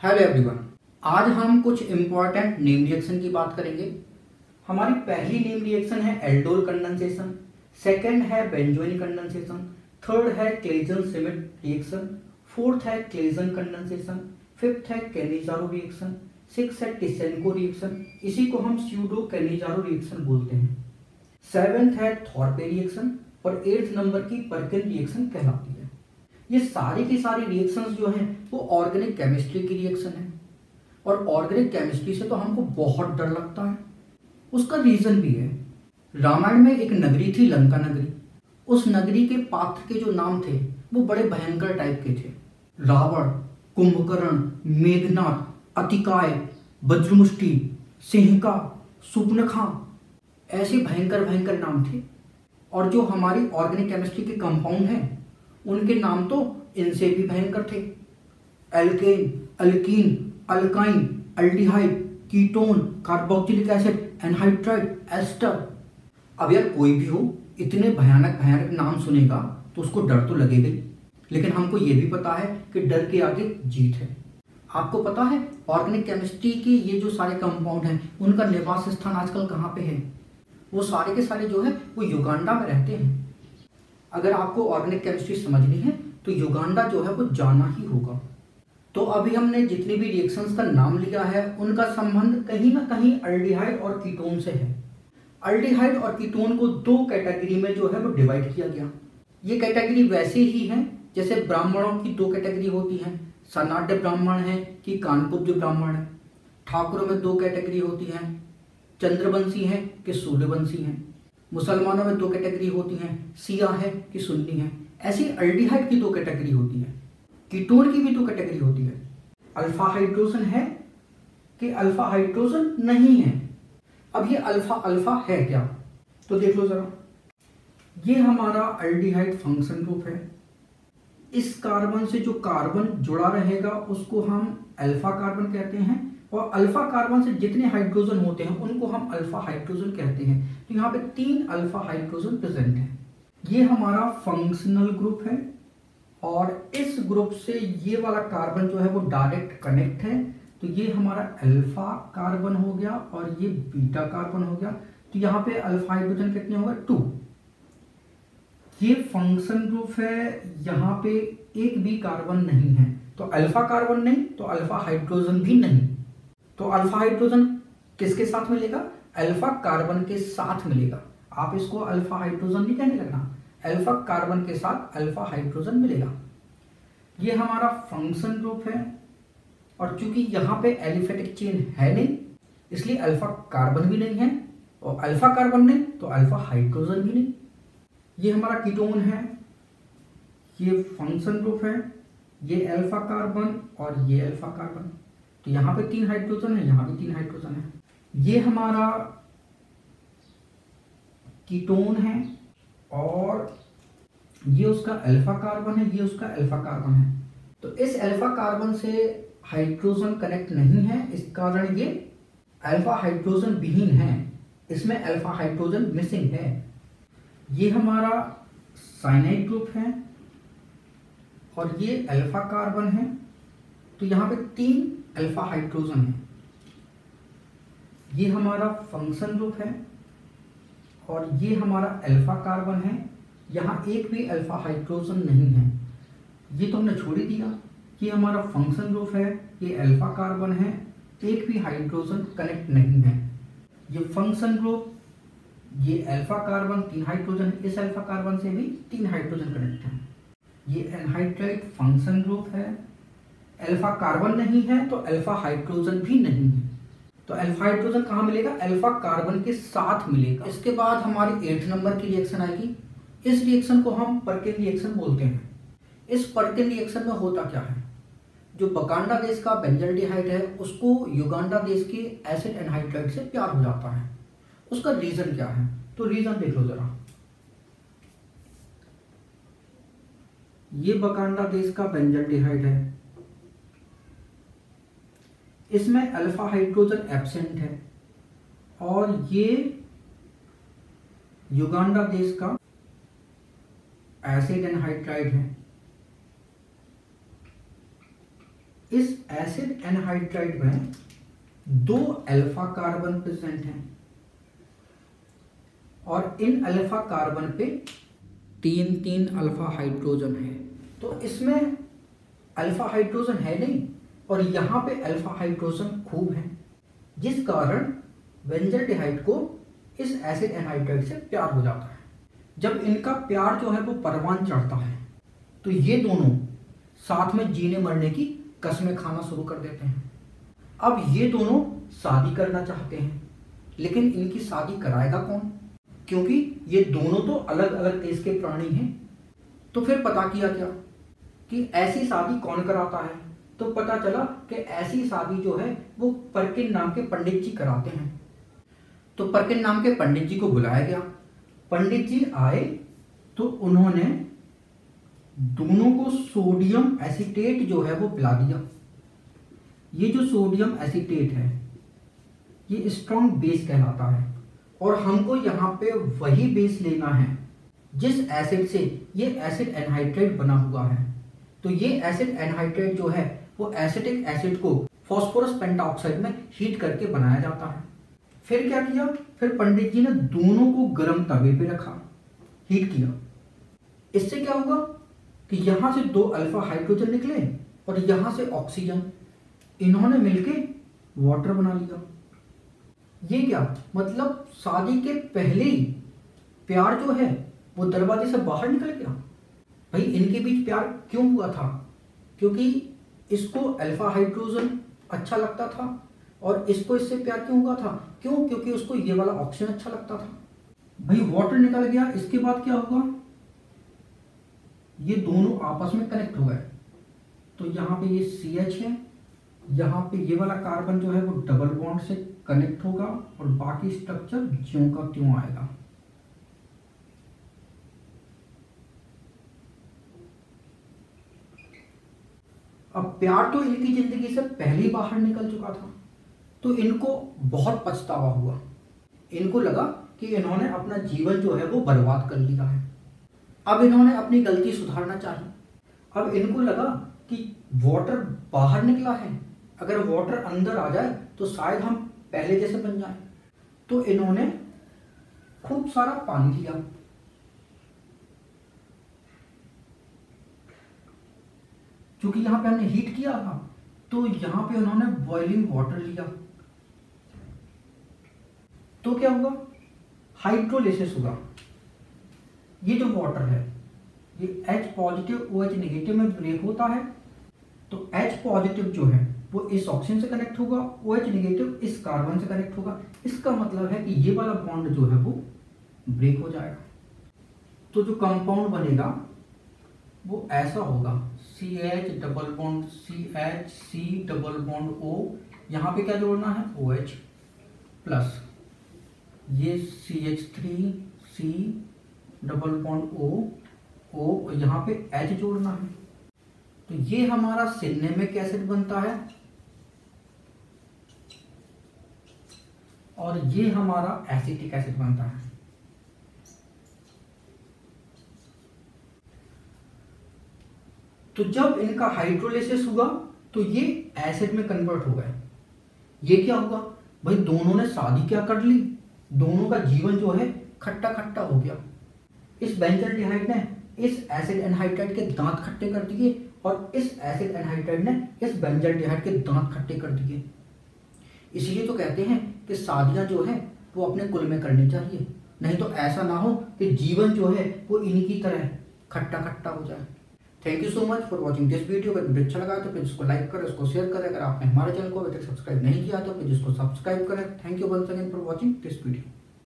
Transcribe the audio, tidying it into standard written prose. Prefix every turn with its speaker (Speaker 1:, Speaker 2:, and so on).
Speaker 1: Hello everyone, आज हम कुछ इंपॉर्टेंट नेम रिएक्शन की बात करेंगे। हमारी पहली नेम रिएक्शन है एल्डोल कंडेंसेशन, सेकंड है बेंजोइन कंडेंसेशन, थर्ड है क्लेजन श्मिट रिएक्शन, फोर्थ है क्लेजन कंडेंसेशन, फिफ्थ है कैनिजारो रिएक्शन, सिक्स है टिसेंको रिएक्शन, इसी को हम स्यूडो कैनिजारो रिएक्शन बोलते हैं। सेवेंथ है थॉर्पे रिएक्शन और एट्थ नंबर की परकिन रिएक्शन कहलाती है। ये सारी की सारी रिएक्शंस जो हैं वो ऑर्गेनिक केमिस्ट्री की रिएक्शन है और ऑर्गेनिक केमिस्ट्री से तो हमको बहुत डर लगता है। उसका रीजन भी है। रामायण में एक नगरी थी, लंका नगरी। उस नगरी के पात्र के जो नाम थे वो बड़े भयंकर टाइप के थे। रावण, कुंभकर्ण, मेघनाथ, अतिकाय, वज्रमुष्टि, सिंहिका, सुपर्णखा, ऐसे भयंकर भयंकर नाम थे। और जो हमारी ऑर्गेनिक केमिस्ट्री के कंपाउंड हैं उनके नाम तो इनसे भी भयंकर थे। Alkane, alkene, alkyne, aldehyde, ketone, carboxylic acid, anhydride, ester. अब यार कोई भी हो, इतने भयानक भयानक नाम सुनेगा तो उसको डर तो लगेगा ही, लेकिन हमको ये भी पता है कि डर के आगे जीत है। आपको पता है ऑर्गेनिक केमिस्ट्री के ये जो सारे कंपाउंड हैं उनका निवास स्थान आजकल कहाँ पे है? वो सारे के सारे जो है वो युगांडा में रहते हैं। अगर आपको ऑर्गेनिक केमिस्ट्री समझनी है तो युगांडा जो है वो जाना ही होगा। तो अभी हमने जितनी भी रिएक्शंस का नाम लिया है उनका संबंध कहीं ना कहीं अल्डिहाइड और कीटोन से है। अल्डिहाइड और कीटोन को दो कैटेगरी में जो है वो डिवाइड किया गया। ये कैटेगरी वैसे ही है जैसे ब्राह्मणों की दो कैटेगरी होती हैं, सनाड्य ब्राह्मण है कि कानकुब्ज ब्राह्मण है। ठाकुरों में दो कैटेगरी होती हैं, चंद्रवंशी है कि सूर्यवंशी है। मुसलमानों में दो कैटेगरी होती हैं, शिया है कि सुन्नी है। ऐसी अल्डिहाइड की दो कैटेगरी होती है। कीटोन की भी दो कैटेगरी होती है, अल्फा हाइड्रोजन है कि अल्फा हाइड्रोजन नहीं है। अब ये अल्फा अल्फा है क्या, तो देख लो जरा। ये हमारा अल्डिहाइड फंक्शन ग्रुप है। इस कार्बन से जो कार्बन जुड़ा रहेगा उसको हम अल्फा कार्बन कहते हैं और अल्फा कार्बन से जितने हाइड्रोजन होते हैं उनको हम अल्फा हाइड्रोजन कहते हैं। तो यहाँ पे 3 अल्फा हाइड्रोजन प्रेजेंट है। ये हमारा फंक्शनल ग्रुप है और इस ग्रुप से ये वाला कार्बन जो है वो डायरेक्ट कनेक्ट है। तो ये हमारा अल्फा कार्बन हो गया और ये बीटा कार्बन हो गया। तो यहाँ पे अल्फा हाइड्रोजन कितने होगा? 2। ये फंक्शन ग्रुप है, यहाँ पे एक भी कार्बन नहीं है। तो अल्फा कार्बन नहीं तो अल्फा हाइड्रोजन भी नहीं। तो अल्फा हाइड्रोजन किसके साथ मिलेगा? अल्फा कार्बन के साथ मिलेगा। आप इसको अल्फा हाइड्रोजन नहीं कहने लगना, अल्फा कार्बन के साथ अल्फा हाइड्रोजन मिलेगा। ये हमारा फंक्शन ग्रुप है और चूंकि यहाँ पे एलिफेटिक चेन है नहीं इसलिए अल्फा कार्बन भी नहीं है और अल्फा कार्बन नहीं तो अल्फा हाइड्रोजन भी नहीं। ये हमारा कीटोन है, ये फंक्शन ग्रुप है, ये अल्फा कार्बन और ये अल्फा कार्बन। तो यहाँ पे 3 हाइड्रोजन है, यहाँ भी 3 हाइड्रोजन है। ये हमारा कीटोन है और ये उसका अल्फा कार्बन है, ये उसका अल्फा कार्बन है। तो इस अल्फा कार्बन से हाइड्रोजन कनेक्ट नहीं है, इस कारण ये अल्फा हाइड्रोजन विहीन है, इसमें अल्फा हाइड्रोजन मिसिंग है। ये हमारा साइनाइड ग्रुप है और ये अल्फा कार्बन है। तो यहाँ पे 3 अल्फा हाइड्रोजन है। ये हमारा फंक्शन ग्रुप है और ये हमारा अल्फा कार्बन है। यहाँ एक भी अल्फा हाइड्रोजन नहीं है। ये तो हमने छोड़ ही दिया कि हमारा फंक्शन ग्रुप है, ये अल्फा कार्बन है, एक भी हाइड्रोजन कनेक्ट नहीं है। ये फंक्शन ग्रुप, ये अल्फा कार्बन 3 हाइड्रोजन, इस अल्फा कार्बन से भी 3 हाइड्रोजन कनेक्ट है। ये एनहाइड्राइड फंक्शन ग्रुप है, अल्फा कार्बन नहीं है तो अल्फा हाइड्रोजन भी नहीं है। तो अल्फा हाइड्रोजन कहाँ मिलेगा? अल्फा कार्बन के साथ मिलेगा। इसके बाद हमारी 8 नंबर की रिएक्शन आएगी। इस रिएक्शन को हम परकिन रिएक्शन बोलते हैं। इस परकिन रिएक्शन में होता क्या है? जो बकांडा देश का बेंजल्डिहाइड है उसको युगांडा देश के एसिड एनहाइड्राइड से प्यार हो जाता है। उसका रीजन क्या है? तो रीजन देख लो जरा। ये बकांडा देश का बेंजल्डिहाइड है, इसमें अल्फा हाइड्रोजन एब्सेंट है और ये युगांडा देश का एसिड एनहाइड्राइड है। इस एसिड एनहाइड्राइड में 2 अल्फा कार्बन प्रेजेंट हैं और इन अल्फा कार्बन पे 3 अल्फा हाइड्रोजन है। तो इसमें अल्फा हाइड्रोजन है नहीं और यहाँ पे अल्फा हाइड्रोजन खूब है, जिस कारण बेंजल्डिहाइड को इस एसिड एनहाइड्राइड से प्यार हो जाता है। जब इनका प्यार जो है वो परवान चढ़ता है तो ये दोनों साथ में जीने मरने की कस्में खाना शुरू कर देते हैं। अब ये दोनों शादी करना चाहते हैं, लेकिन इनकी शादी कराएगा कौन, क्योंकि ये दोनों तो अलग अलग देश के प्राणी हैं। तो फिर पता किया क्या कि ऐसी शादी कौन कराता है, तो पता चला कि ऐसी शादी जो है वो परकिन नाम के पंडित जी कराते हैं। तो परकिन नाम के पंडित जी को बुलाया गया। पंडित जी आए तो उन्होंने दोनों को सोडियम एसीटेट जो है वो पिला दिया। ये जो सोडियम एसीटेट है ये स्ट्रॉन्ग बेस कहलाता है और हमको यहाँ पे वही बेस लेना है जिस एसिड से ये एसिड एनहाइड्राइड बना हुआ है। तो ये एसिड एनहाइड्राइड जो है वो एसिटिक एसिड को फास्फोरस पेंटाऑक्साइड में हीट करके बनाया जाता है। फिर क्या किया, फिर पंडित जी ने दोनों को गर्म तवे पे रखा, हीट किया। इससे क्या होगा कि यहां से 2 अल्फा हाइड्रोजन निकले और यहां से ऑक्सीजन, इन्होंने मिलके वाटर बना लिया। ये क्या मतलब, शादी के पहले ही प्यार जो है वो दरवाजे से बाहर निकल गया। भाई इनके बीच प्यार क्यों हुआ था, क्योंकि इसको अल्फा हाइड्रोजन अच्छा लगता था और इसको इससे प्यार क्यों हुआ था, क्यों, क्योंकि उसको ये वाला ऑक्सीजन अच्छा लगता था। भाई वाटर निकल गया, इसके बाद क्या होगा, ये दोनों आपस में कनेक्ट हो गए। तो यहाँ पे ये CH है, यहाँ पे ये वाला कार्बन जो है वो डबल बॉन्ड से कनेक्ट होगा और बाकी स्ट्रक्चर ज्यों का त्यों आएगा। अब प्यार तो इनकी जिंदगी से पहले ही बाहर निकल चुका था, तो इनको बहुत पछतावा हुआ। इनको लगा कि इन्होंने अपना जीवन जो है वो बर्बाद कर लिया है। अब इन्होंने अपनी गलती सुधारना चाहिए। अब इनको लगा कि वाटर बाहर निकला है, अगर वाटर अंदर आ जाए तो शायद हम पहले जैसे बन जाए। तो इन्होंने खूब सारा पानी लिया, क्योंकि यहां पे हमने हीट किया था, तो यहां पे उन्होंने बॉइलिंग वाटर लिया। तो क्या हुआ, हाइड्रोलिसिस हुआ। ये जो वाटर है ये H पॉजिटिव OH नेगेटिव में ब्रेक होता है। तो H पॉजिटिव जो है वो इस ऑक्सीजन से कनेक्ट होगा, OH नेगेटिव इस कार्बन से कनेक्ट होगा। इसका मतलब है कि ये वाला बॉन्ड जो है वो ब्रेक हो जाएगा। तो जो कंपाउंड बनेगा वो ऐसा होगा, CH double bond CH, C double bond O, यहाँ पे क्या जोड़ना है OH प्लस ये CH3 C double bond O यहाँ पे H जोड़ना है। तो ये हमारा सिनेमिक एसिड बनता है और ये हमारा एसिटिक एसिड बनता है। तो जब इनका हाइड्रोलिसिस हुआ तो ये एसिड में कन्वर्ट हो गए। ये क्या हुआ भाई, दोनों ने शादी क्या कर ली, दोनों का जीवन जो है खट्टा खट्टा हो गया। इस बेंजल्डिहाइड ने इस एसिड एनहाइड्राइड के दांत खट्टे कर दिए और इस एसिड एनहाइड्राइड ने इस बेंजल्डिहाइड के दांत खट्टे कर दिए। इसलिए तो कहते हैं कि शादियां जो है वो अपने कुल में करनी चाहिए, नहीं तो ऐसा ना हो कि जीवन जो है वो इनकी तरह खट्टा खट्टा हो जाए। Thank you so much for watching this video. अगर वीडियो अच्छा लगा तो प्लीज इसको लाइक करें, इसको शेयर करें। अगर आपने हमारे चैनल को अभी तक सब्सक्राइब नहीं किया तो प्लीज इसको सब्सक्राइब करें। Thank you once again for watching this video.